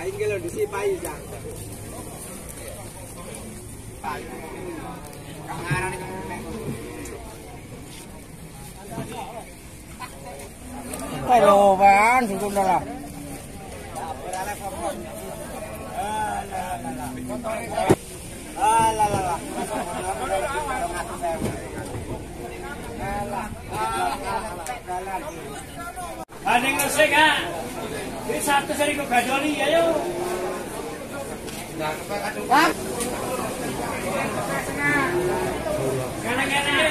ini lo disipai ya. Hello bạn, chúng tôi là Banding resik ah. Ini satu seri kok gajoli ya yo. Kanan-kanan.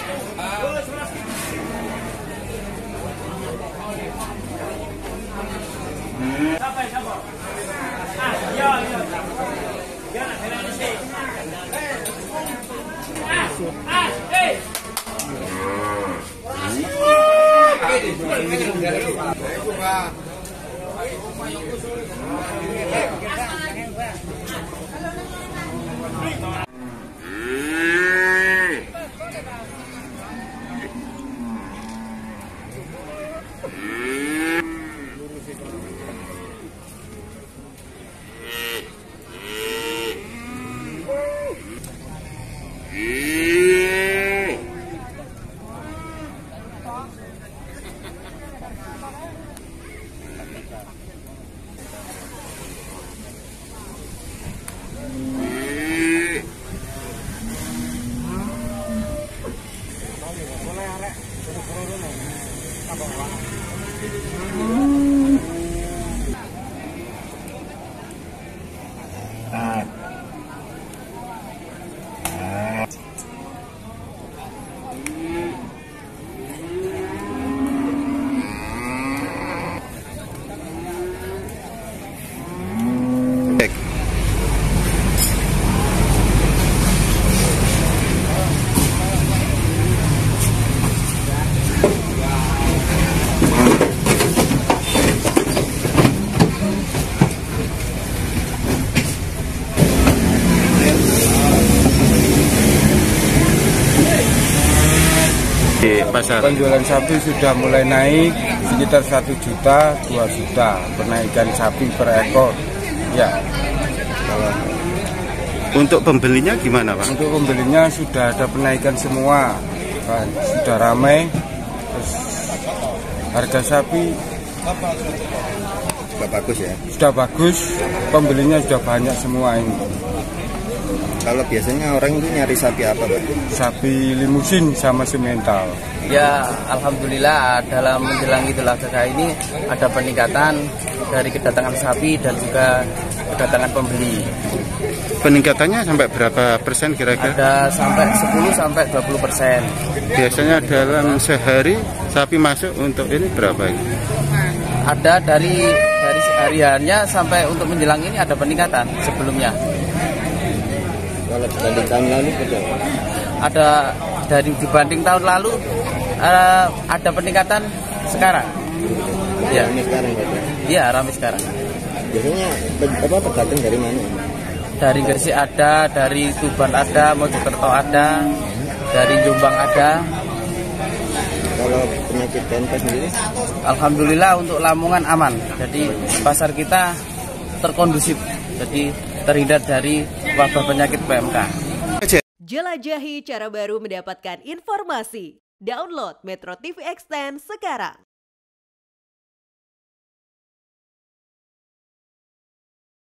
Siapa? Ah, iya. Jangan jalan resik. Di pasar penjualan sapi sudah mulai naik sekitar 1 juta, 2 juta penaikan sapi per ekor. Ya. untuk pembelinya gimana Pak? Untuk pembelinya sudah ada penaikan semua, kan, sudah ramai. Terus harga sapi Sudah bagus ya? sudah bagus, pembelinya sudah banyak semua ini. Kalau biasanya orang itu nyari sapi apa Pak? Sapi limusin sama semental. Ya, alhamdulillah dalam menjelang Idul Adha ini ada peningkatan dari kedatangan sapi dan juga kedatangan pembeli. Peningkatannya sampai berapa persen kira-kira? Ada sampai 10-20%. Biasanya dalam sehari sapi masuk untuk ini berapa ini? Ada dari hariannya sampai untuk menjelang ini ada peningkatan sebelumnya. Kalau dibanding tahun lalu berapa? Ada dari dibanding tahun lalu ada peningkatan sekarang. Ya. Ini sekarang Pak? Iya, ramai sekarang. Biasanya pedagang dari mana? Dari Gresik ada, dari Tuban ada, Mojokerto ada, dari Jombang ada. Kalau penyakit PMK sendiri? Alhamdulillah untuk Lamongan aman. Jadi pasar kita terkondusif. Jadi terhindar dari wabah penyakit PMK. Jelajahi cara baru mendapatkan informasi. Download Metro TV Extend sekarang.